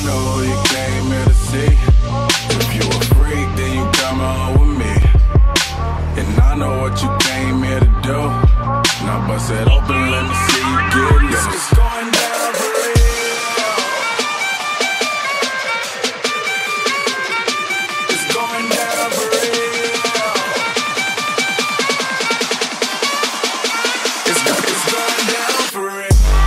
know you came here to see. If you a freak, then you come on with me. And I know what you came here to do. Now bust it open, let me see you get loose. It's going down for real. It's going down for real. It's going down for real.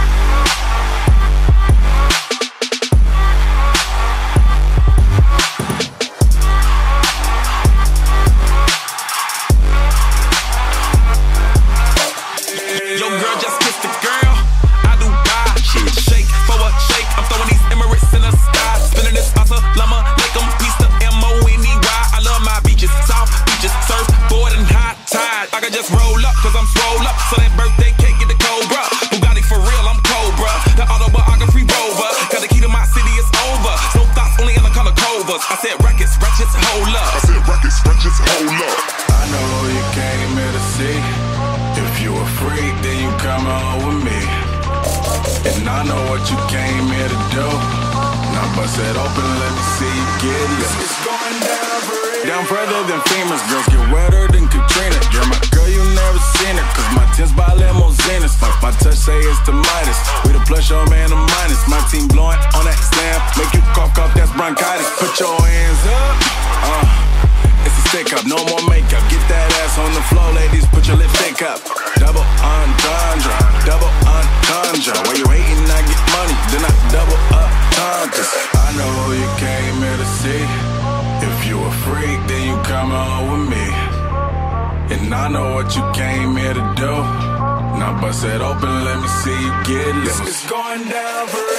Yo, girl, just kissed the girl. I do die. Shit, shake for a shake. I'm throwing these Emirates in the sky. Spinning this assalamu alaikum. Peace to M-O-N-E-Y. I love my beaches, soft beaches, surfboard and high tide. I can just roll up, cause I'm swole up. So that birthday cake get the Cobra. Bugatti for real, I'm Cobra. The autobiography rover. Cause the key to my city is over. No thoughts, only in the color covers. I said rackets, ratchets, hold up. I said rackets, ratchets, hold up. I know you came here to see. If you a freak, then you come on with me. And I know what you came here to do. Now bust it open, let me see you get loose. It's going down for real. Down further than famous, girls get wetter than Katrina. You're my girl, you never seen her, cause my tints by limousines. My touch say it's the Midas. We the plus, your man the minus. My team blowing on that slam, make you cough, that's bronchitis. Put your hands up, it's a stick up, no more makeup. Get that ass on the floor, ladies, put your lip thick up. Double entendre, double entendre. While you hating, I get money, then I double up tendres. I know you came here to see. If you a freak, then you come on with me. And I know what you came here to do. Now bust it open, let me see you get loose. It's going down for